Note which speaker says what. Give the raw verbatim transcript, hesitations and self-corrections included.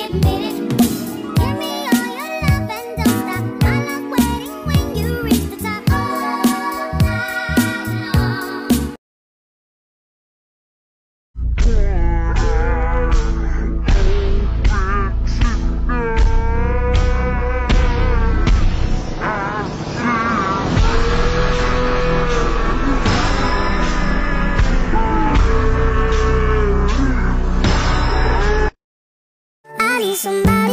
Speaker 1: admit it. Give me all your love and don't stop. I love waiting when you reach the top. All night long. I need somebody